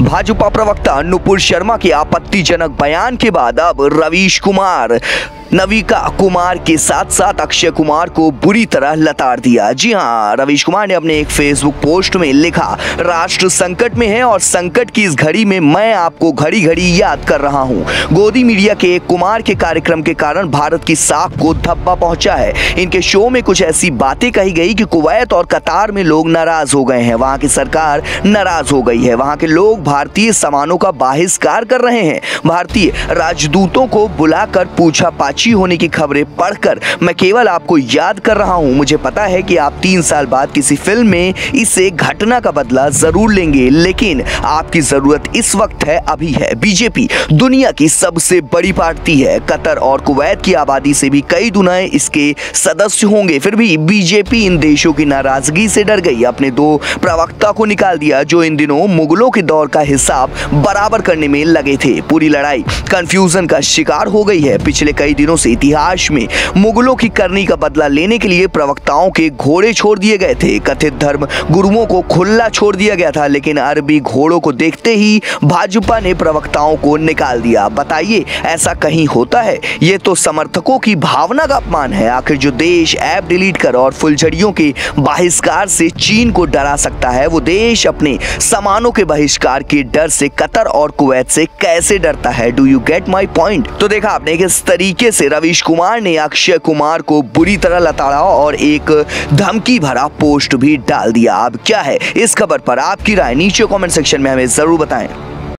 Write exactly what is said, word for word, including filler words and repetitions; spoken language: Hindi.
भाजपा प्रवक्ता नुपुर शर्मा के आपत्तिजनक बयान के बाद अब रवीश कुमार नविका कुमार के साथ साथ अक्षय कुमार को बुरी तरह लताड़ दिया। जी हां, रवीश कुमार ने अपने एक फेसबुक पोस्ट में लिखा, राष्ट्र संकट में है और संकट की इस घड़ी में मैं आपको घड़ी घड़ी याद कर रहा हूं। गोदी मीडिया के एक कुमार के कार्यक्रम के कारण भारत की साख को धब्बा पहुंचा है। इनके शो में कुछ ऐसी बातें कही गई कि कुवैत और कतार में लोग नाराज हो गए हैं, वहां की सरकार नाराज हो गई है, वहां के लोग भारतीय सामानों का बहिष्कार कर रहे हैं। भारतीय राजदूतों को बुलाकर पूछा होने की खबरें पढ़कर मैं केवल आपको याद कर रहा हूं। मुझे पता है कि आप तीन साल बाद किसी फिल्म में इसे घटना का बदला जरूर लेंगे, लेकिन आपकी जरूरत इस वक्त है, अभी है। बीजेपी दुनिया की सबसे बड़ी पार्टी है, कतर और कुवैत की आबादी से भी कई गुना इसके सदस्य होंगे, फिर भी बीजेपी इन देशों की नाराजगी से डर गई, अपने दो प्रवक्ता को निकाल दिया जो इन दिनों मुगलों के दौर का हिसाब बराबर करने में लगे थे। पूरी लड़ाई कंफ्यूजन का शिकार हो गई है। पिछले कई दिनों से इतिहास में मुगलों की करनी का बदला लेने के लिए प्रवक्ताओं के घोड़े छोड़ दिए गए थे। कथित धर्म गुरुओं को खुला छोड़ दिया गया था, लेकिन अरबी घोड़ों को देखते ही भाजपा ने प्रवक्ताओं को निकाल दिया। बताइए, ऐसा कहीं होता है? ये तो समर्थकों की भावना का अपमान है। आखिर जो देश ऐप डिलीट कर और फुलझड़ियों के बहिष्कार से चीन को डरा सकता है, वो देश अपने सामानों के बहिष्कार के डर से कतर और कुवैत से कैसे डरता है? Do you get my point? तो देखा आपने किस तरीके से रवीश कुमार ने अक्षय कुमार को बुरी तरह लताड़ा और एक धमकी भरा पोस्ट भी डाल दिया। अब क्या है इस खबर पर आपकी राय? नीचे कमेंट सेक्शन में हमें जरूर बताएं।